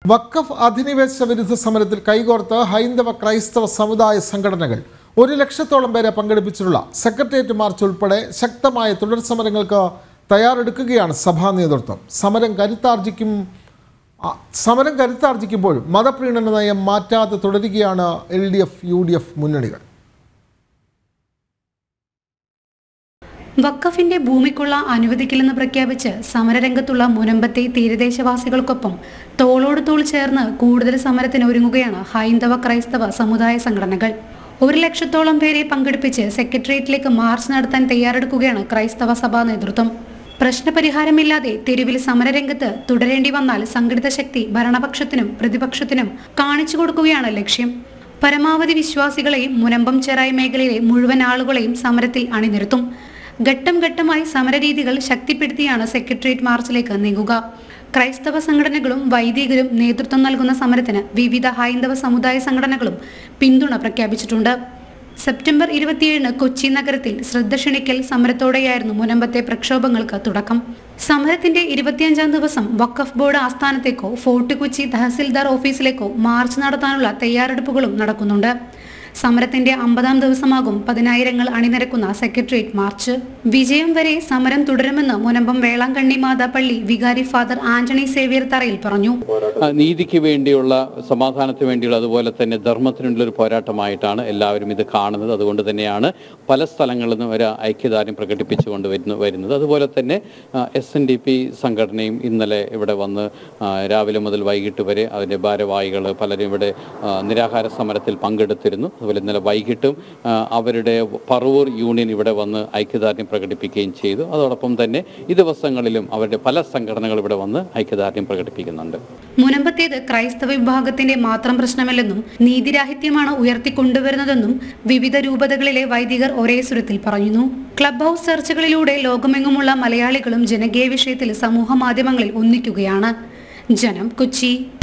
വഖഫ് അധിനിവേശ വിരുദ്ധ സമരത്തിൽ കൈകോർത്ത് ഹൈന്ദവ ക്രൈസ്തവ സമുദായ സംഘടനകൾ 1 ലക്ഷത്തോളം പേരെ പങ്കെടുപ്പിച്ചിട്ടുള്ള സെക്രട്ടേറിയറ്റ് മാർച്ച് ഉൾപ്പെടെ ശക്തമായ തുടർ സമരങ്ങൾക്ക് തയ്യാറെടുക്കുകയാണ് സഭാ നേതൃത്വം. സമരം കരുത്താർജിക്കുമ്പോഴും മതപ്രീണന നയം മാറ്റാതെ തുടരുകയാണ് LDF UDF മുന്നണികൾ. വഖഫിന്റെ ഭൂമിക്കുള്ള അനുവദിക്കില്ലെന്ന് പ്രഖ്യാപിച്ച് സമരരംഗത്തുള്ള മുനമ്പത്തെ തീരദേശവാസികൾക്കൊപ്പം തോളോട് തോൾ ചേർന്ന് കൂടുതൽ സമരത്തിന് ഒരുങ്ങുകയാണ് ഹൈന്ദവ ക്രൈസ്തവ സമുദായ സംഘടനകൾ. 1 ലക്ഷത്തോളം പേരെ പങ്കെടുപ്പിച്ച് സെക്രട്ടേറിയറ്റിലേക്ക് മാർച്ച് നടത്താൻ തയ്യാറെടുക്കുകയാണ് ക്രൈസ്തവ സഭാ നേതൃത്വം. പ്രശ്നപരിഹാരമില്ലാതെ തെരുവിൽ സമരരംഗത്ത് തുടരേണ്ടി വന്നാൽ സംഘടിത ശക്തി ഭരണപക്ഷത്തിനും പ്രതിപക്ഷത്തിനും കാണിച്ചു കൊടുക്കുകയാണ് ലക്ഷ്യം. പരമാവധി വിശ്വാസികളെയും മുനമ്പം ചെറായി മേഖലയിലെ മുഴുവൻ ആളുകളെയും സമരത്തിൽ അണിനിരത്തും. ഘട്ടം ഘട്ടമായി സമരരീതികൾ ശക്തിപ്പെടുത്തിയാണ് സെക്രട്ടേറിയറ്റ് മാർച്ചിലേക്ക് നീങ്ങുക. ക്രൈസ്തവ സംഘടനകളും വൈദികരും നേതൃത്വം നൽകുന്ന സമരത്തിന് വിവിധ ഹൈന്ദവ സമുദായ സംഘടനകളും പിന്തുണ പ്രഖ്യാപിച്ചിട്ടുണ്ട്. സെപ്റ്റംബർ 27 കൊച്ചി നഗരത്തിൽ ശ്രദ്ധ ക്ഷണിക്കൽ സമരത്തോടെയായിരുന്നു മുനമ്പത്തെ പ്രക്ഷോഭങ്ങൾക്ക് തുടക്കം. സമരത്തിന്റെ 25ാം ദിവസം വഖഫ് ബോർഡ് ആസ്ഥാനത്തേക്കോ ഫോർട്ട് കൊച്ചി തഹസിൽദാർ ഓഫീസിലേക്കോ മാർച്ച് നടത്താനുള്ള തയ്യാറെടുപ്പുകളും നടക്കുന്നുണ്ട്. സമരത്തിന്റെ 50ാം ദിവസമാകും പതിനായിരങ്ങൾ അണിനിരക്കുന്ന സെക്രട്ടേറിയറ്റ് മാർച്ച്. വിജയം വരെ സമരം തുടരുമെന്ന് മുനമ്പം വേളാങ്കണ്ണി മാതാപള്ളി വികാരി ഫാദർ ആന്റണി സേവ്യർ തറയിൽ പറഞ്ഞു. നീതിക്ക് വേണ്ടിയുള്ള, സമാധാനത്തിന് വേണ്ടിയുള്ള, അതുപോലെ തന്നെ ധർമ്മത്തിനുള്ള ഒരു പോരാട്ടമായിട്ടാണ് എല്ലാവരും ഇത് കാണുന്നത്. അതുകൊണ്ട് തന്നെയാണ് പല സ്ഥലങ്ങളിൽ നിന്നും ഒരു ഐക്യദാർഢ്യം പ്രകടിപ്പിച്ചുകൊണ്ട് വരുന്നത്. അതുപോലെ തന്നെ SNDP സംഘടനയും ഇന്നലെ ഇവിടെ വന്ന് രാവിലെ മുതൽ വൈകിട്ട് വരെ അതിൻ്റെ ഭാരവാഹികൾ പലരും ഇവിടെ നിരാഹാര സമരത്തിൽ പങ്കെടുത്തിരുന്നു. അതുപോലെ ഇന്നലെ വൈകിട്ടും അവരുടെ പറവൂർ യൂണിയൻ ഇവിടെ വന്ന് ഐക്യദാർഢ്യം പ്രകടിപ്പിക്കുകയും ചെയ്തു. അതോടൊപ്പം തന്നെ ഈ ദിവസങ്ങളിലും അവരുടെ പല സംഘടനകൾ ഇവിടെ വന്ന് ഐക്യദാർഢ്യം പ്രകടിപ്പിക്കുന്നുണ്ട്. മുനമ്പത്തേത് ക്രൈസ്തവ വിഭാഗത്തിന്റെ മാത്രം പ്രശ്നമല്ലെന്നും നീതിരാഹിത്യമാണ് ഉയർത്തിക്കൊണ്ടുവരുന്നതെന്നും വിവിധ രൂപതകളിലെ വൈദികർ ഒരേ സ്വരത്തിൽ പറയുന്നു. ക്ലബ് ഹൗസ് ചർച്ചകളിലൂടെ ലോകമെങ്ങുമുള്ള മലയാളികളും ജനകീയ വിഷയത്തിൽ സമൂഹ മാധ്യമങ്ങളിൽ ഒന്നിക്കുകയാണ്. ജനം, കൊച്ചി.